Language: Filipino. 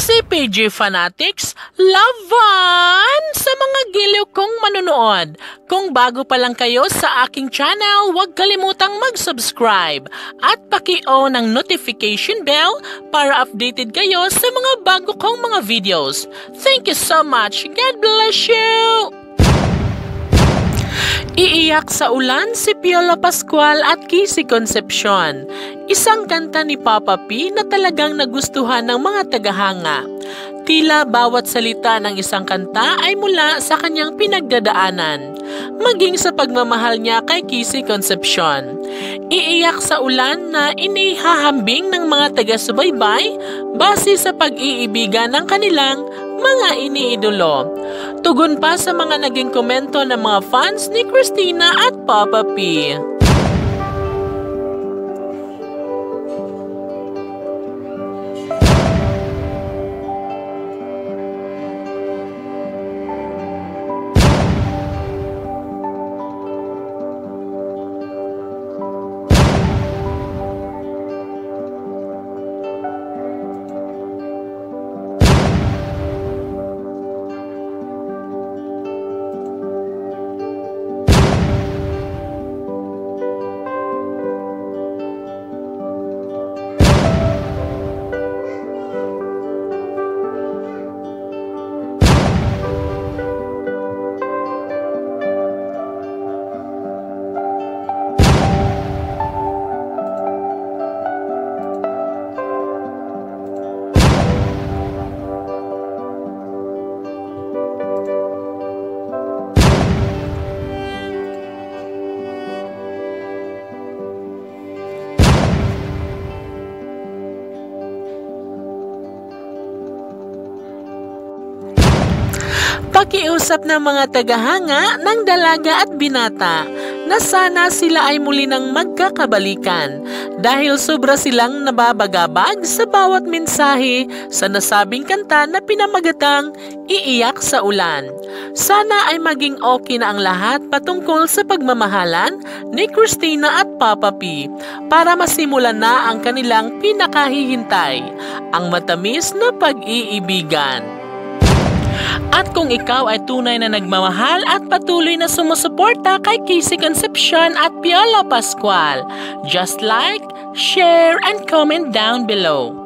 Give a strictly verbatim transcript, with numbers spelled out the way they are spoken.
C P G Fanatics, laban sa mga giliw kong manonood. Kung bago pa lang kayo sa aking channel, huwag kalimutang mag-subscribe at paki-on ang notification bell para updated kayo sa mga bago kong mga videos. Thank you so much. God bless you! Iiyak sa ulan si Piolo Pascual at Concepcion. Isang kanta ni Papa P na talagang nagustuhan ng mga tagahanga. Tila bawat salita ng isang kanta ay mula sa kanyang pinagdadaanan, maging sa pagmamahal niya kay Concepcion. Iiyak sa ulan na inihahambing ng mga taga-subaybay base sa pag-iibigan ng kanilang mga iniidolo. Tugon pa sa mga naging komento ng mga fans ni Christina at Papa P. Pakiusap ng mga tagahanga ng dalaga at binata na sana sila ay muli ng magkakabalikan dahil sobra silang nababagabag sa bawat mensahe sa nasabing kanta na pinamagatang Iiyak sa Ulan. Sana ay maging okay na ang lahat patungkol sa pagmamahalan ni Christina at Papa P para masimulan na ang kanilang pinakahihintay, ang matamis na pag-iibigan. At kung ikaw ay tunay na nagmamahal at patuloy na sumusuporta kay Concepcion at Piolo Pascual, just like, share, and comment down below.